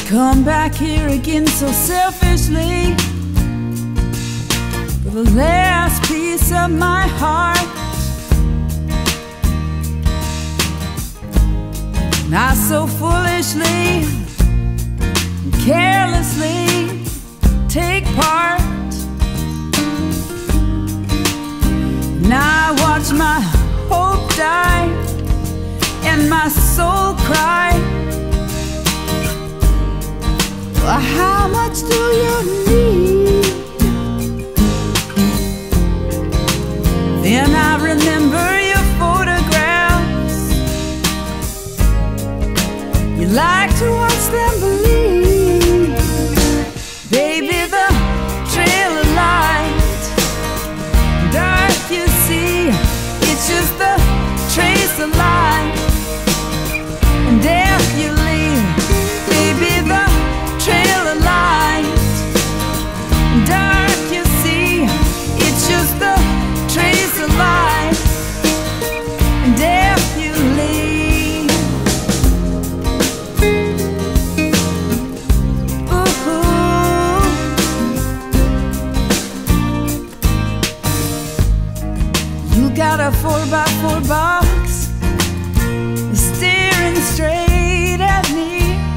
come back here again so selfishly for the last piece of my heart. And I so foolishly and carelessly take part. Now I watch my hope die and my soul cry. Well, how much do you need? Then I remember your photographs. You like to watch them bleed. Baby, the trail of light, dark you see, it's just the trace of light. And death you leave, baby, the trail of light, dark you see, it's just the trace of light, and death you leave. Ooh. You got a 4x4 box staring straight at me.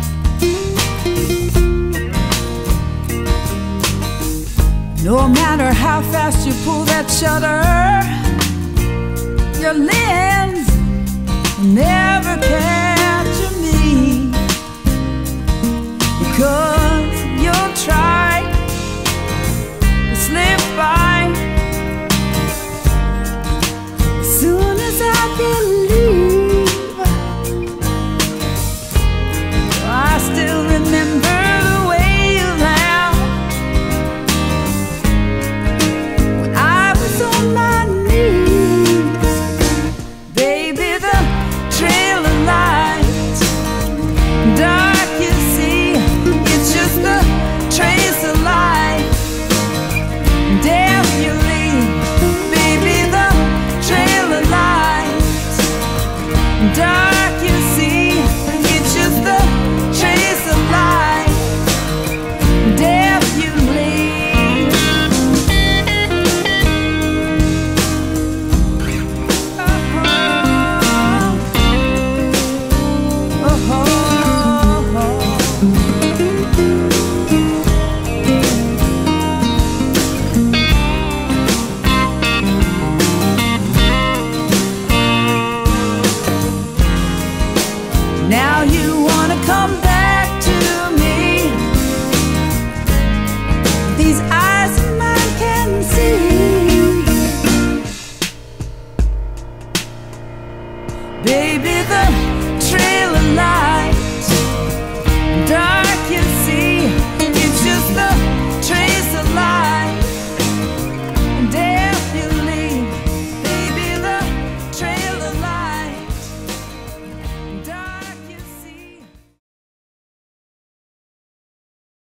No matter how fast you pull that shutter, your lens will never catch.